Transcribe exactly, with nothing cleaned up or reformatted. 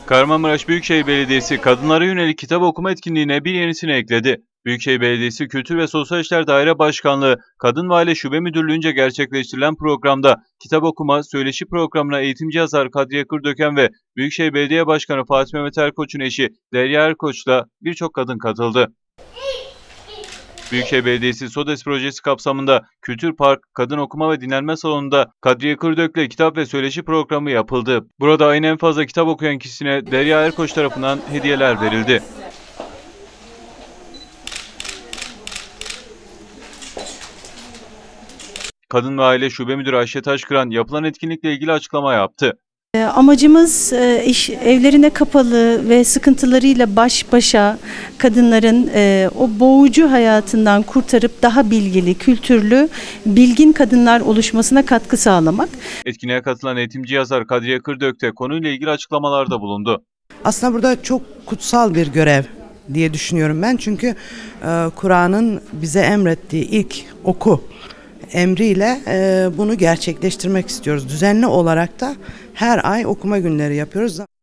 Kahramanmaraş Büyükşehir Belediyesi kadınlara yönelik kitap okuma etkinliğine bir yenisini ekledi. Büyükşehir Belediyesi Kültür ve Sosyal İşler Daire Başkanlığı, Kadın ve Aile Şube Müdürlüğü'nce gerçekleştirilen programda kitap okuma, söyleşi programına eğitimci yazar Kadriye Kırdöken ve Büyükşehir Belediye Başkanı Fatih Mehmet Erkoç'un eşi Derya Erkoç'la birçok kadın katıldı. Büyükşehir Belediyesi SODES projesi kapsamında Kültür Park, Kadın Okuma ve Dinlenme Salonu'nda Kadriye Kırdök'le kitap ve söyleşi programı yapıldı. Burada ayın en fazla kitap okuyan kişisine Derya Erkoç tarafından hediyeler verildi. Kadın ve Aile Şube Müdürü Ayşe Taşkıran yapılan etkinlikle ilgili açıklama yaptı. Amacımız iş, evlerine kapalı ve sıkıntılarıyla baş başa kadınların e, o boğucu hayatından kurtarıp daha bilgili, kültürlü, bilgin kadınlar oluşmasına katkı sağlamak. Etkinliğe katılan eğitimci yazar Kadriye Kırdök de konuyla ilgili açıklamalarda bulundu. Aslında burada çok kutsal bir görev diye düşünüyorum ben. Çünkü e, Kur'an'ın bize emrettiği ilk oku emriyle e, bunu gerçekleştirmek istiyoruz. Düzenli olarak da her ay okuma günleri yapıyoruz.